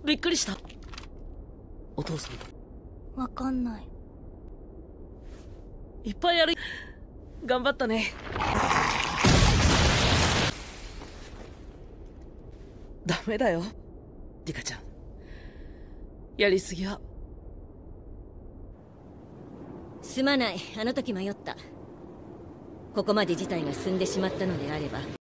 びっくりした。お父さんわかんない。 いっぱいやる。頑張ったね。ダメだよリカちゃん、やりすぎは。 すまない、あの時迷った。ここまで事態が進んでしまったのであれば